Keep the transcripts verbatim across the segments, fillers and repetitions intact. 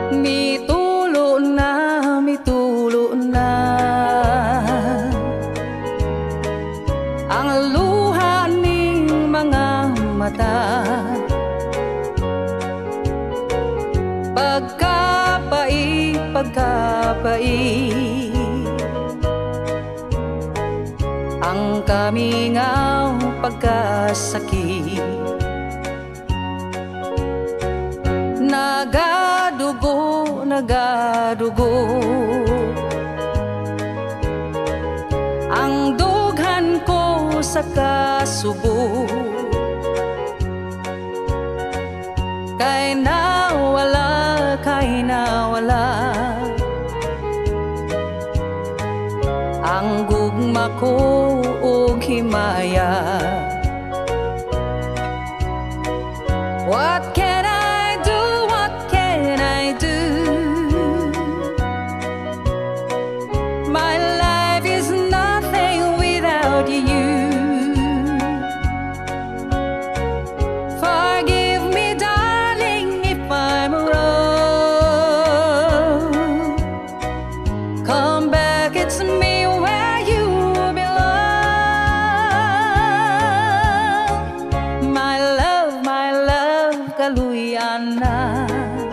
Mitulo na, mitulo na ang luha ning mga mata. Pagkapai, pagkapai ang kamingaw pagkasakit. Nagadugo, nagadugo ang dughan ko sa kasubo. Kay nawala, kay nawala ang gugma ko og himaya. What can I do? What can I do? My life is nothing without you. Forgive me, darling, if I'm wrong. Come back, it's me where you belong. My love, my love, kaluyan na.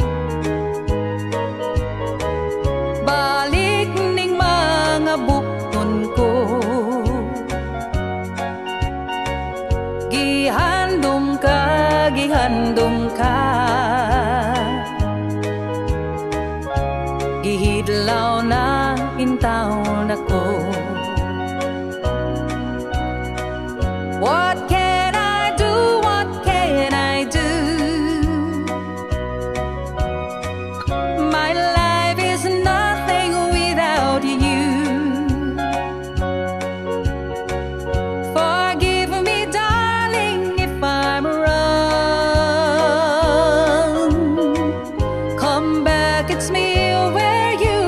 Balik ning mga bukton ko. Gihandom ka, gihandom ka. Gihidlaw na intawon ako. What can I do? What can I do? My life is nothing without you. Forgive me, darling, if I'm wrong. Come back, it's me where you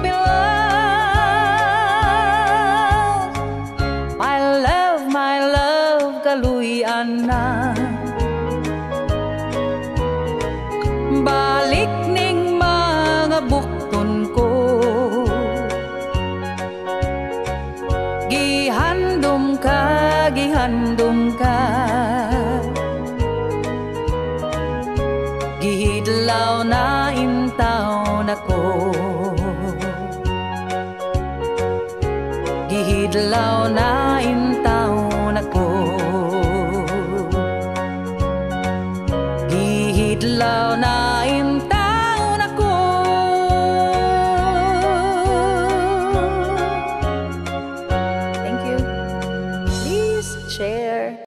belong. My love, my love, kaluyan na. Balik ning mga bukton ko. Gihandom ka, gihandom ka. Gihidlaw na intawon ako. Gihidlaw na intawon ako. Gihidlaw na